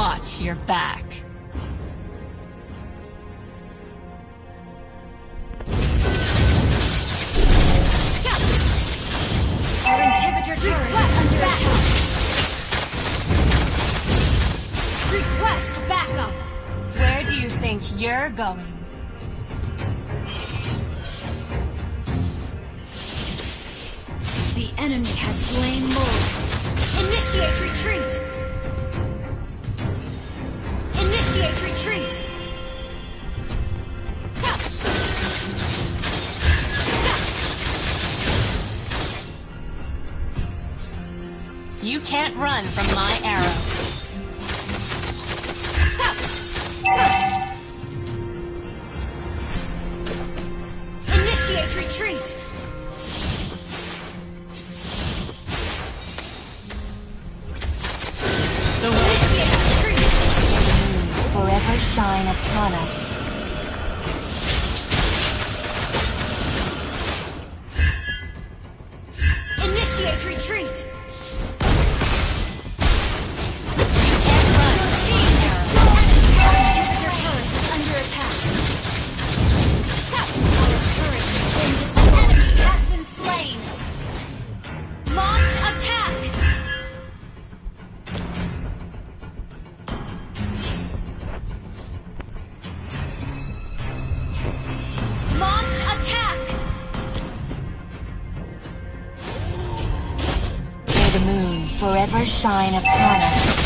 Watch your back. Our inhibitor turret is under attack. Request backup. Where do you think you're going? The enemy has slain Lord. Initiate retreat. Initiate retreat. You can't run from my arrow. Initiate retreat. The wind Retreat. forever shine upon us. Initiate retreat. Forever shine upon us.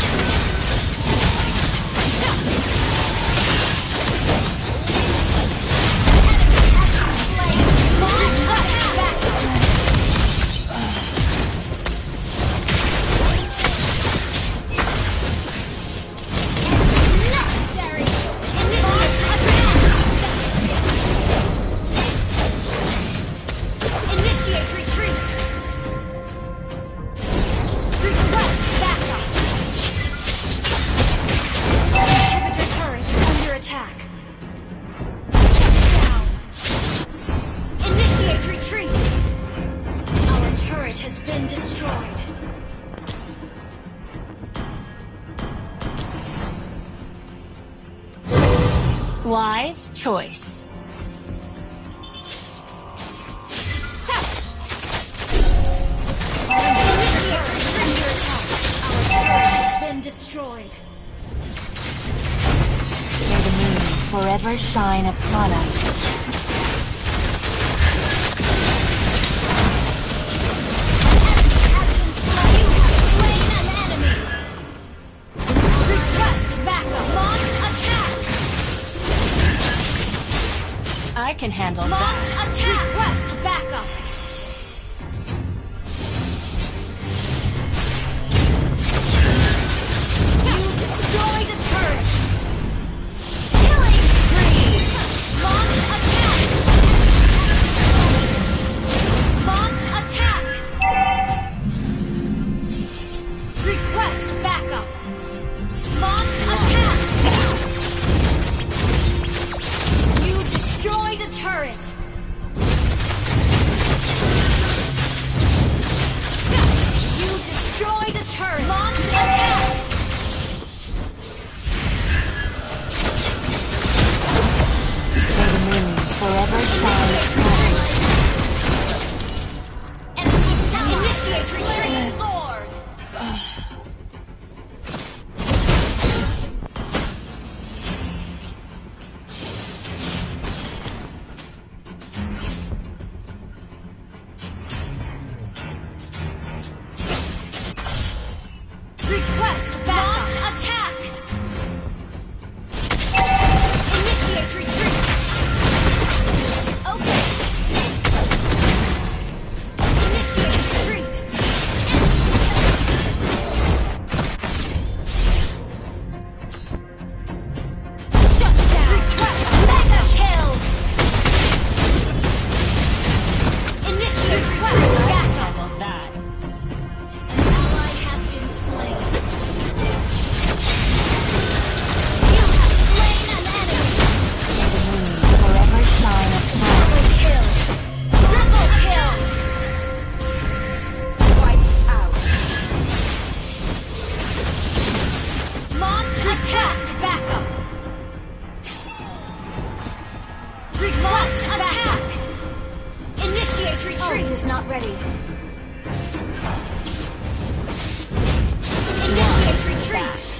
Initiate retreat. Request backup. Inhibitor turret is under attack. Down. Initiate retreat. Our turret has been destroyed. Wise choice. Destroyed. May the moon forever shine upon us. You have slain an enemy. Request backup. Launch attack. I can handle Launch that. attack. Request backup. Destroy the turret! Killing spree! Launch attack! Launch attack! Request backup! Launch attack! You destroy the turret! Request backup. Request attack. Initiate retreat. Ult is not ready. Initiate retreat.